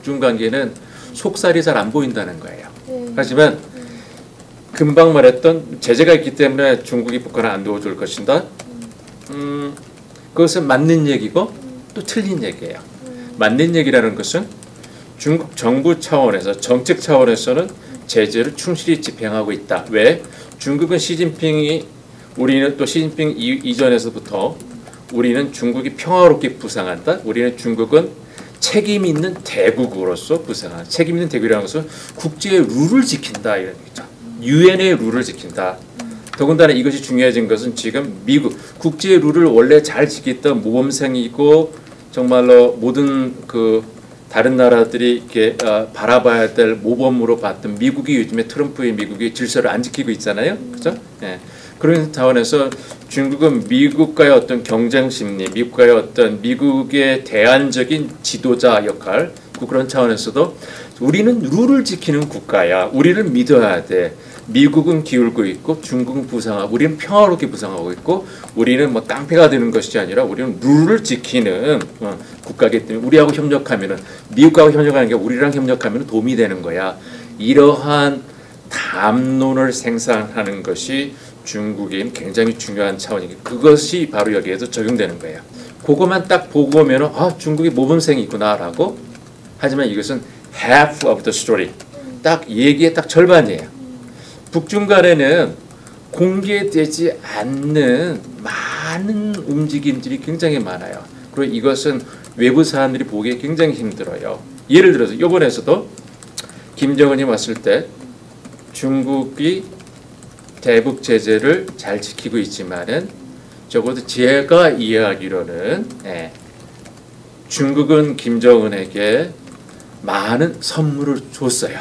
북중 관계는 속살이 잘 안 보인다는 거예요. 하지만 금방 말했던 제재가 있기 때문에 중국이 북한을 안 도와줄 것인가? 그것은 맞는 얘기고 또 틀린 얘기예요. 맞는 얘기라는 것은 중국 정부 차원에서 정책 차원에서는 제재를 충실히 집행하고 있다. 왜? 중국은 시진핑이 우리는 또 시진핑 이전에서부터 우리는 중국이 평화롭게 부상한다. 우리는 중국은 책임 있는 대국으로서 부상한다. 책임 있는 대국이라는 것은 국제의 룰을 지킨다 이런 얘기죠. 유엔의 룰을 지킨다. 더군다나 이것이 중요해진 것은 지금 미국 국제의 룰을 원래 잘 지켰던 모범생이고 정말로 모든 그 다른 나라들이 이렇게 바라봐야 될 모범으로 봤던 미국이 요즘에 트럼프의 미국이 질서를 안 지키고 있잖아요. 그렇죠? 예. 그런 차원에서 중국은 미국과의 어떤 경쟁 심리, 미국과의 어떤 미국의 대안적인 지도자 역할, 그런 차원에서도 우리는 룰을 지키는 국가야. 우리를 믿어야 돼. 미국은 기울고 있고 중국은 부상하고 우리는 평화롭게 부상하고 있고 우리는 뭐 깡패가 되는 것이 아니라 우리는 룰을 지키는 국가이기 때문에 우리하고 협력하면은 미국하고 협력하는 게 우리랑 협력하면 도움이 되는 거야. 이러한 담론을 생산하는 것이 중국인 굉장히 중요한 차원이기 그것이 바로 여기에서 적용되는 거예요. 그것만 딱 보고 오면은 아 중국이 모범생이 있구나라고 하지만 이것은 half of the story 딱 얘기의 딱 절반이에요. 북중 간에는 공개되지 않는 많은 움직임들이 굉장히 많아요. 그리고 이것은 외부 사람들이 보기에 굉장히 힘들어요. 예를 들어서 이번에서도 김정은이 왔을 때 중국이 대북 제재를 잘 지키고 있지만은 적어도 제가 이해하기로는 중국은 김정은에게 많은 선물을 줬어요.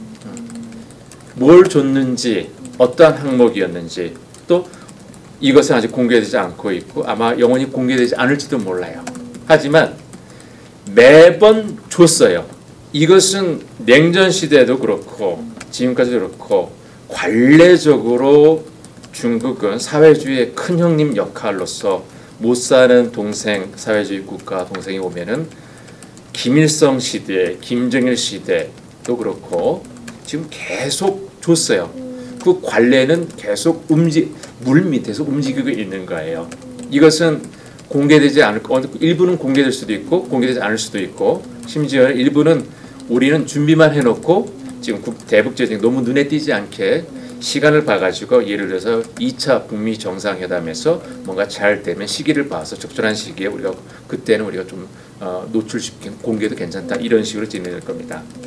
뭘 줬는지 어떠한 항목이었는지 또 이것은 아직 공개되지 않고 있고 아마 영원히 공개되지 않을지도 몰라요. 하지만 매번 줬어요. 이것은 냉전 시대도 그렇고 지금까지도 그렇고 관례적으로 중국은 사회주의의 큰 형님 역할로서 못 사는 동생 사회주의 국가 동생이 오면은 김일성 시대, 김정일 시대도 그렇고 지금 계속 줬어요. 그 관례는 계속 물 밑에서 움직이고 있는 거예요. 이것은 공개되지 않을 거, 일부는 공개될 수도 있고 공개되지 않을 수도 있고 심지어 일부는 우리는 준비만 해놓고 지금 대북 제재가 너무 눈에 띄지 않게 시간을 봐가지고 예를 들어서 2차 북미 정상회담에서 뭔가 잘 되면 시기를 봐서 적절한 시기에 우리가 그때는 우리가 좀 노출시킨 공개도 괜찮다 이런 식으로 진행될 겁니다.